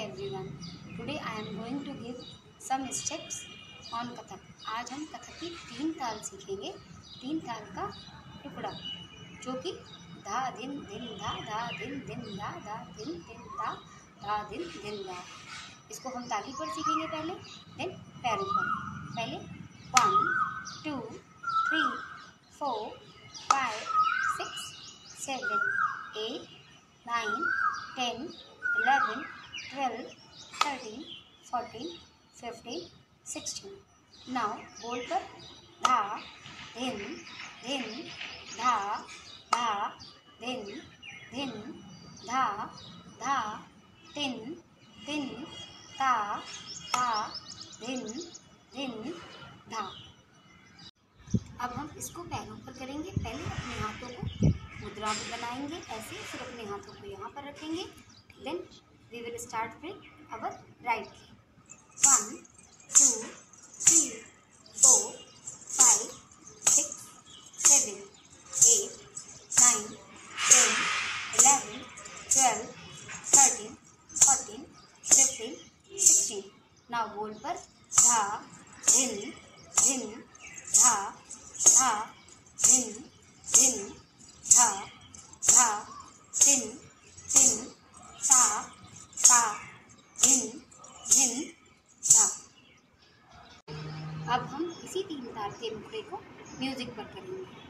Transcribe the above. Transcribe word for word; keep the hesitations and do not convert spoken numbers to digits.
everyone. Today I am going to give some steps on Kathak. आज हम कथक की तीन ताल सीखेंगे. तीन ताल का टुकड़ा जो कि धा दिन दिन धा धा दिन दिन धा धा दिन दिन धा धा दिन दिन धा. इसको हम ताली पर सीखेंगे पहले, देन पैरों पर. पहले one two three four five six seven eight nine ten eleven twelve thirteen fourteen fifteen sixteen. Now बोल पर धा धिन धिन धा धा धिन धिन धा धा तिन तिन ता ता धिन धिन धा. अब हम इसको पैरों पर करेंगे. पहले अपने हाथों को मुद्रा बनाएंगे ऐसे, फिर अपने हाथों को यहाँ पर रखेंगे. Then we will start with our right. One two three four five six seven eight nine ten eleven twelve thirteen fourteen fifteen sixteen. Now बोल पर धा धिन धिन धा धा धिन धिन धा धा तिन तिन ता ता धिन धिन धा. अब हम इसी तीन ताल के मुखड़े को म्यूजिक पर करेंगे.